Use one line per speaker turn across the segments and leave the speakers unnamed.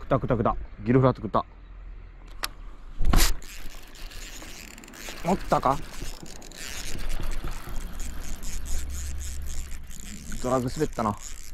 食った食った食った。ギルフラット食った。持ったか。ドラグ滑ったな。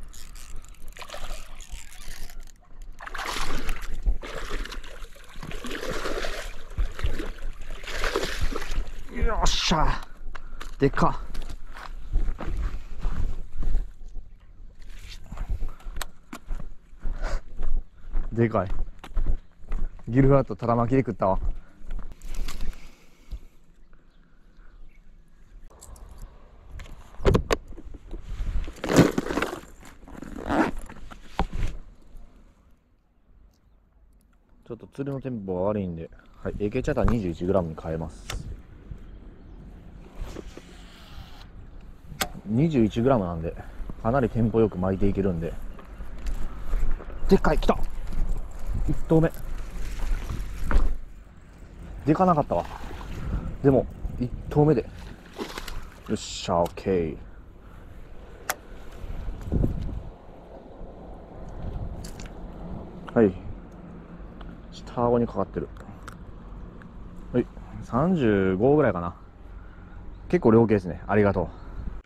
よっしゃ。でかっ。でかい。ギルフラットただ巻きで食ったわ。ちょっと釣りのテンポが悪いんで、はい、AK チャター 21g に変えます。 21g なんでかなりテンポよく巻いていけるんで。でっかい、来た。1投目でかなかったわ。でも1投目でよっしゃ、 OK。 はい、下顎にかかってる。はい、35ぐらいかな。結構量刑ですね。ありがとう。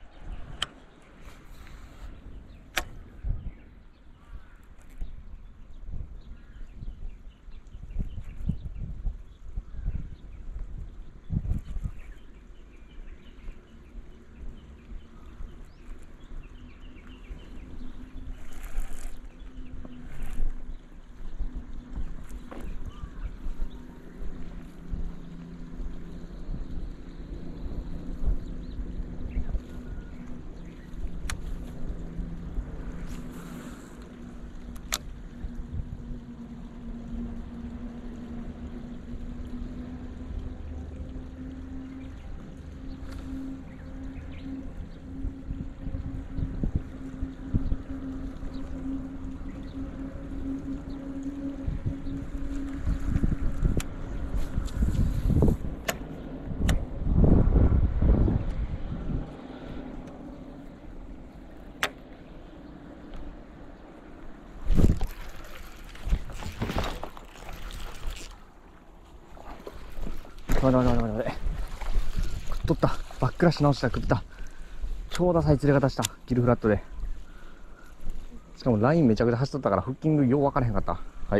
待て待て待て待て。食っとった。バックラッシュ直したら食った。超ダサい釣れ方した。ギルフラットで。しかもラインめちゃくちゃ走っとったからフッキングよう分からへんかった。はい。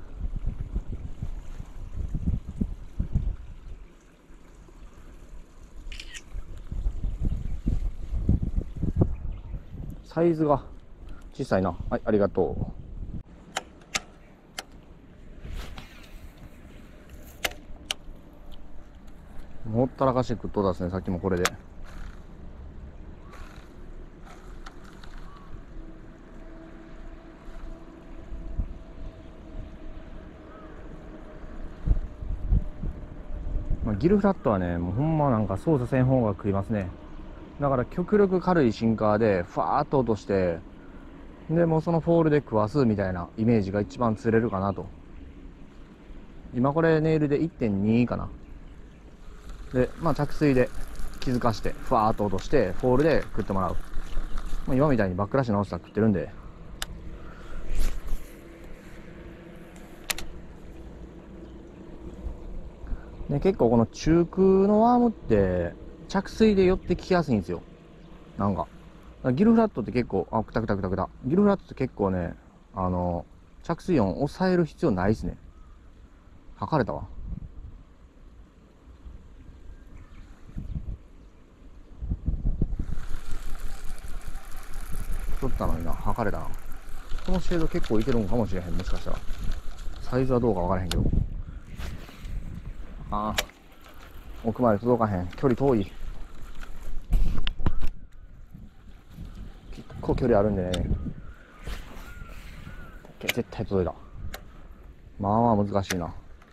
サイズが小さいな。はい、ありがとう。ほったらかし食っとったですね、さっきもこれで。ギルフラットはね、もうほんまなんか操作せん方が食いますね。だから極力軽いシンカーでファーっと落として、でもうそのフォールで食わすみたいなイメージが一番釣れるかなと。今これネイルで 1.2 かな。で、まあ着水で気づかしてファーっと落としてフォールで食ってもらう。まあ、今みたいにバックラッシュ直したら食ってるんで。で、結構この中空のワームって着水で寄ってきやすいんですよ。なんかギルフラットって結構、あ、くたくたくたくた。ギルフラットって結構ね、着水音抑える必要ないですね。測れたわ。取ったのにな、測れたな。このシェード結構いけるんかもしれへん、もしかしたら。サイズはどうか分からへんけど。ああ、奥まで届かへん。距離遠い。結構距離あるんでね。絶対届いた。まあまあ難しいな。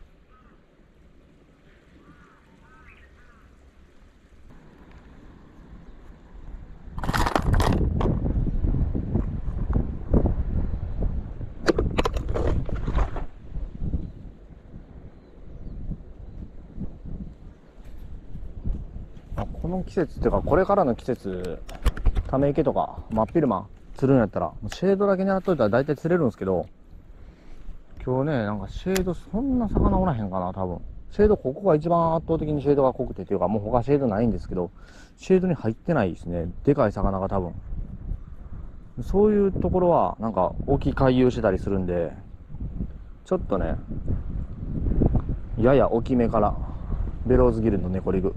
この季節っていうか、これからの季節、ため池とか真っ昼間釣るんやったらシェードだけ狙っといたら大体釣れるんですけど、 今日ね、なんかシェードそんな魚おらへんかな、多分。シェード、ここが一番圧倒的にシェードが濃くてっていうか、もう他シェードないんですけど、シェードに入ってないですね。でかい魚が多分。そういうところは、なんか、沖回遊してたりするんで、ちょっとね、やや大きめから、ベローズギルのネコリグ。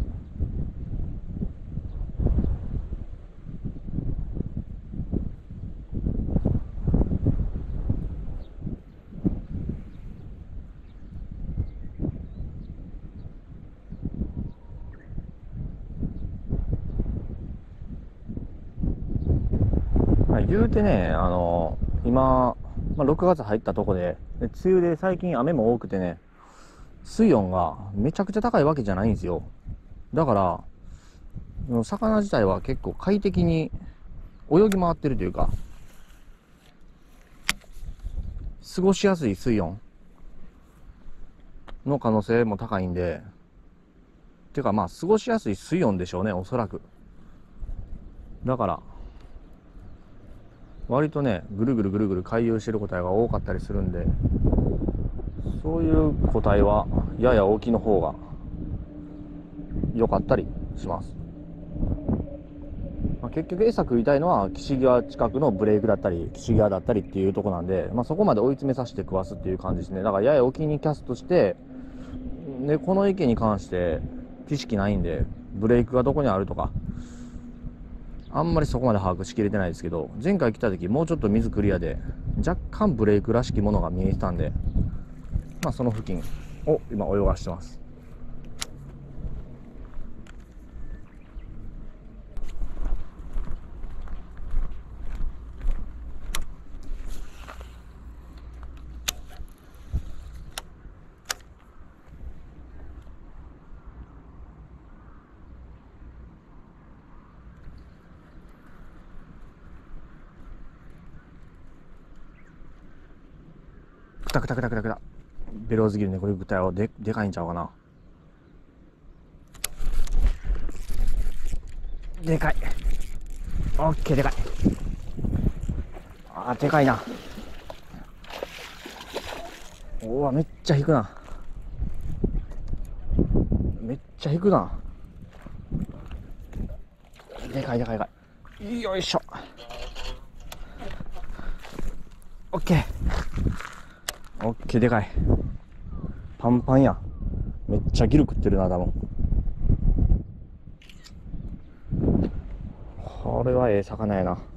言うてね、今、6月入ったとこで、梅雨で最近雨も多くてね、水温がめちゃくちゃ高いわけじゃないんですよ。だから、魚自体は結構快適に泳ぎ回ってるというか、過ごしやすい水温の可能性も高いんで、てか過ごしやすい水温でしょうね、おそらく。だから、割とね、ぐるぐるぐるぐる回遊してる個体が多かったりするんで、そういう個体はやや大きの方が良かったりします。結局餌食いたいのは岸際近くのブレイクだったり岸際だったりっていうとこなんで、そこまで追い詰めさせて食わすっていう感じですね。だからやや沖にキャストして、でこの池に関して知識ないんで、ブレイクがどこにあるとかあんまりそこまで把握しきれてないですけど、前回来た時もうちょっと水クリアで若干ブレイクらしきものが見えてたんで、その付近を今泳がしてます。くたくたくたくたくた。ベローズギルね、これ豚をでかいんちゃうかな。でかい。オッケー、でかい。でかいな。うわ、めっちゃ引くな。めっちゃ引くな。でかいでかいでかい。よいしょ。オッケー。オッケー、でかい。パンパンや。めっちゃギル食ってるな、多分。これはええ魚やな。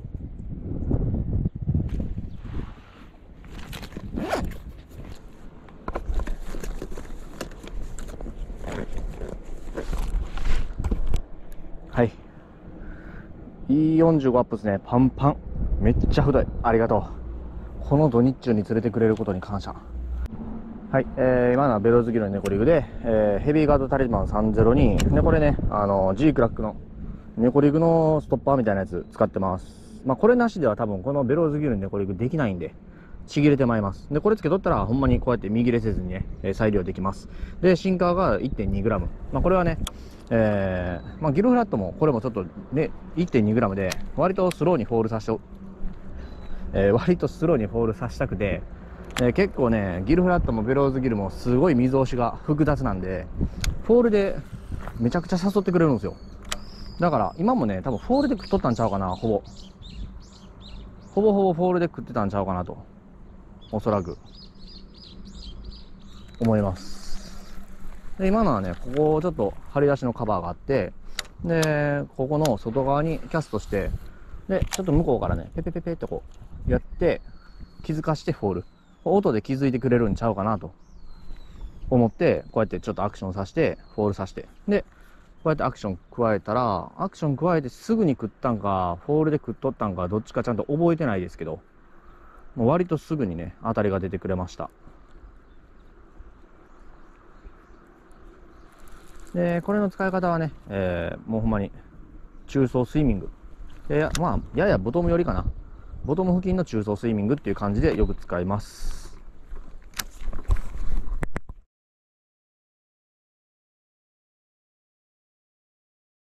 はい。E45 アップですね。パンパン。めっちゃ太い。ありがとう。この土日中に連れてくれることに感謝。はい、今のはベローズギルのネコリグで、ヘビーガードタリバン302。で、これね、G クラックのネコリグのストッパーみたいなやつ使ってます。これなしでは多分このベローズギルのネコリグできないんで、ちぎれてまいります。で、これつけとったらほんまにこうやって見切れせずにね、再利用できます。で、シンカーが 1.2g。これはね、ギルフラットもこれもちょっとね、1.2g で、割とスローにフォールさせて、割とスローにフォールさせたくて、結構ね、ギルフラットもベローズギルもすごい水押しが複雑なんで、フォールでめちゃくちゃ誘ってくれるんですよ。だから今もね、多分フォールで食っとったんちゃうかな、ほぼフォールで食ってたんちゃうかなと、おそらく思います。で、今のはね、ここちょっと張り出しのカバーがあって、で、ここの外側にキャストして、で、ちょっと向こうからね、ペペペペってこうやって気づかしてフォール、音で気づいてくれるんちゃうかなと思って、こうやってちょっとアクションさせてフォールさせて、でこうやってアクション加えたら、アクション加えてすぐに食ったんかフォールで食っとったんかどっちかちゃんと覚えてないですけど、もう割とすぐにね当たりが出てくれました。でこれの使い方はね、もうほんまに中層スイミングで、ややボトム寄りかな、ボトム付近の中層スイミングっていう感じでよく使います。